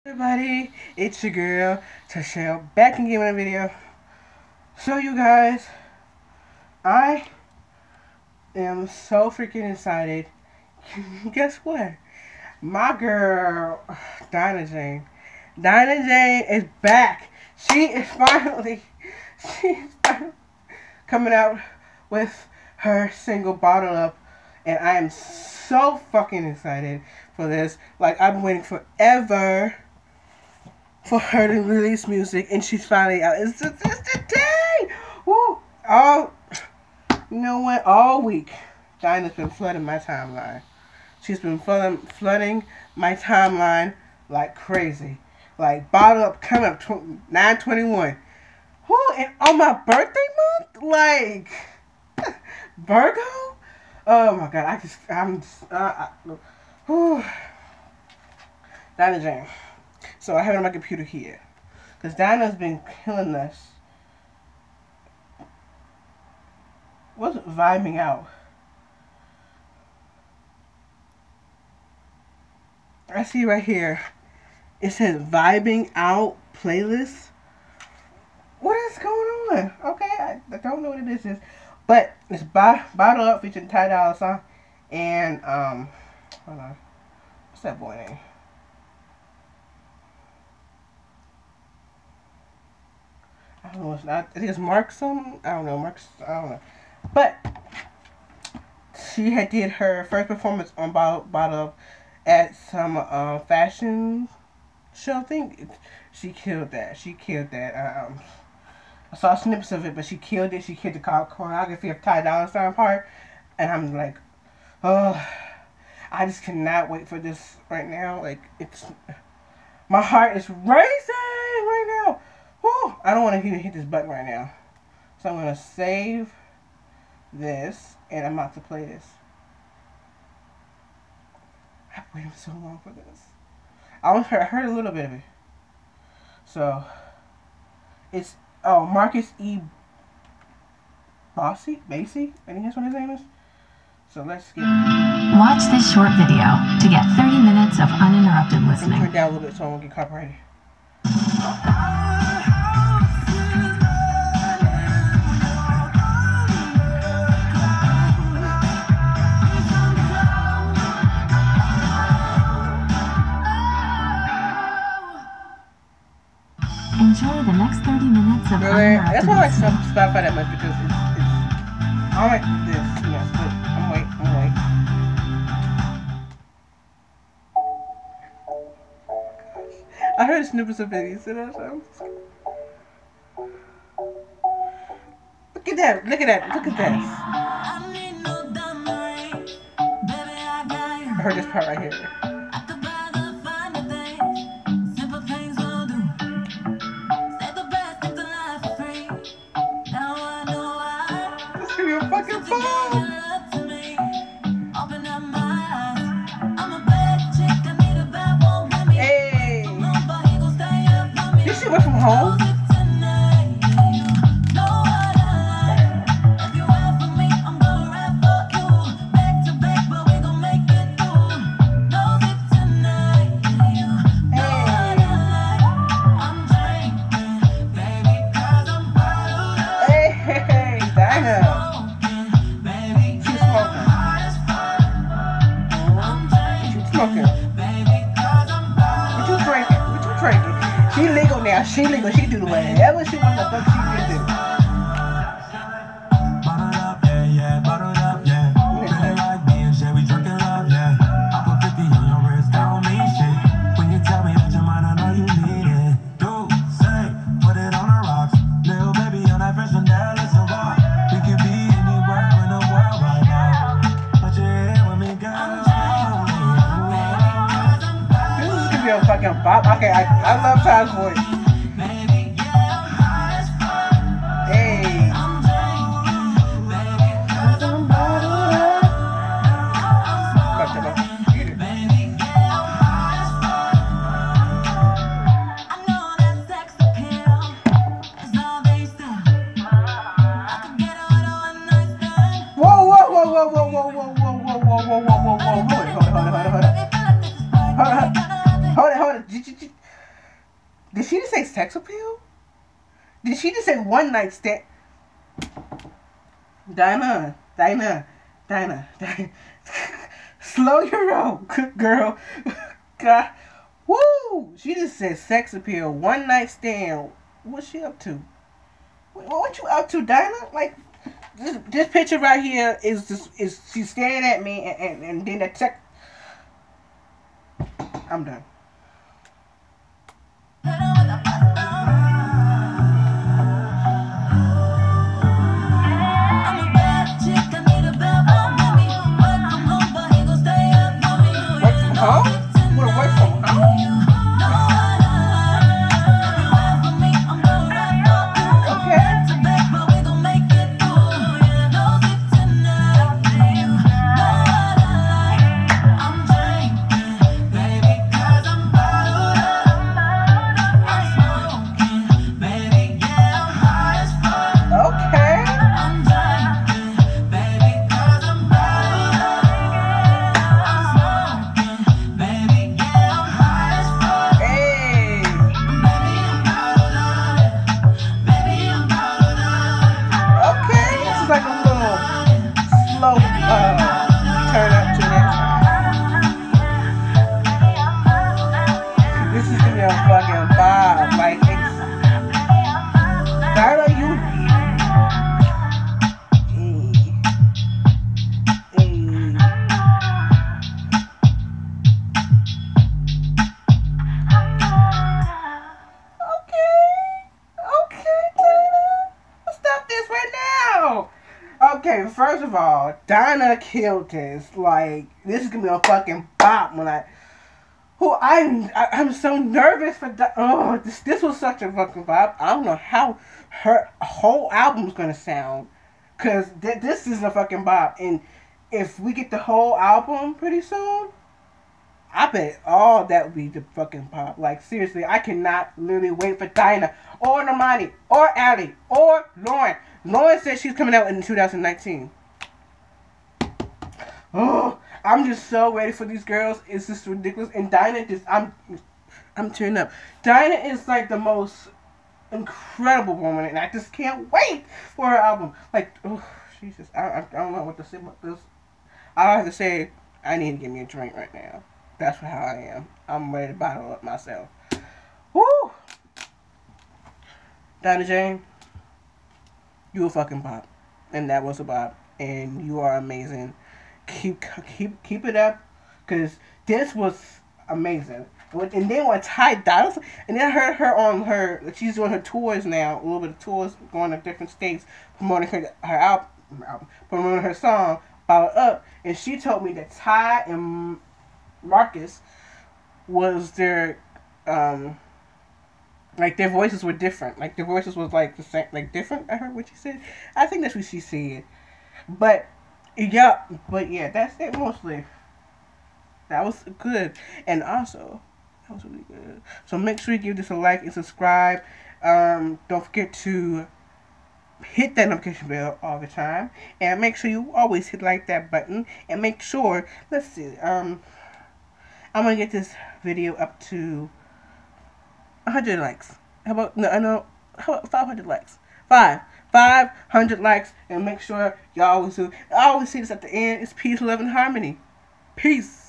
Everybody, it's your girl Tashelle back again with a video. So you guys, I am so freaking excited. Guess what? My girl Dinah Jane is back. She's finally coming out with her single Bottle Up, and I am so fucking excited for this. Like, I've been waiting forever for her to release music, and she's finally out. It's today! Woo! You know what? All week, Dinah's been flooding my timeline. She's been flooding my timeline like crazy. Like, Bottle Up coming up 9/21. Who? And on my birthday month? Like, Virgo? Oh my god, Dinah Jane. So I have it on my computer here, because Dinah's been killing us. What's vibing out? I see right here. It says vibing out playlist. What is going on? Okay, I don't know what this is, but it's Bottle Up featuring Ty and hold on, what's that boy name? I don't know. It's not. I think it's Mark something. I don't know. I don't know. But she had did her first performance on Bottle Up at some fashion show. I think she killed that. I saw snippets of it, but she killed it. She killed the choreography of Ty part, and I'm like, oh, I just cannot wait for this right now. Like, my heart is racing right now. Whew, I don't want to even hit this button right now. So I'm going to save this, and I'm about to play this. I've waited so long for this. I heard a little bit of it. So, it's, Marcus E. Bassey? I think that's what his name is. So let's get it. Watch this short video to get 30 minutes of uninterrupted listening. Turn down a little bit so I won't get copyrighted. Enjoy the next 30 minutes of uninterrupted That's why I like listening. Spotify that much, because I don't like this, yes, but I'm waiting. I heard snippets of it, you see that? Look at that, look at that. I heard this part right here. Fucking phone. Hey, this shit went from home. Hey, Dinah. What you drinking? She legal now. She legal. She do whatever she wants to fuck she can do. Fucking bop. Okay, I love Ty's voice. Hey. Whoa. Hold on. Did she just say sex appeal? Did she just say one night stand? Dinah. Slow your roll, girl. God. Woo! She just said sex appeal, one night stand. What's she up to? What you up to, Dinah? Like, this picture right here is she's staring at me and then the sex. I'm done. Okay, first of all, Dinah killed this. Like, this is gonna be a fucking bop when I'm so nervous for this was such a fucking bop. I don't know how her whole album's gonna sound, cause this is a fucking bop. And if we get the whole album pretty soon, I bet all that would be the fucking pop. Like, seriously, I cannot literally wait for Dinah or Normani or Allie or Lauren. Lauren said she's coming out in 2019. Oh, I'm just so ready for these girls. It's just ridiculous. And Dinah I'm tearing up. Dinah is like the most incredible woman, and I just can't wait for her album. Like, oh, Jesus, I don't know what to say about this. I have to say, I need to get me a drink right now. That's how I am. I'm ready to bottle up myself. Woo! Dinah Jane, you a fucking bop. And that was a bop. And you are amazing. Keep it up. Because this was amazing. And then when Ty Dolla, and then I heard her on she's doing her tours now. A little bit of tours, going to different states, promoting her album, promoting her song, Bottle Up. And she told me that Ty and Marcus was their like their voices were different. Like their voices was like the same, like different. I heard what she said. I think that's what she said. But yeah, that's it mostly. That was good, and also that was really good. So make sure you give this a like and subscribe. Don't forget to hit that notification bell all the time, and make sure you always hit like that button. And make sure, let's see, I'm gonna get this video up to 100 likes. How about how about 500 likes? 500 likes, and make sure y'all always do. I always see this at the end. It's peace, love, and harmony. Peace.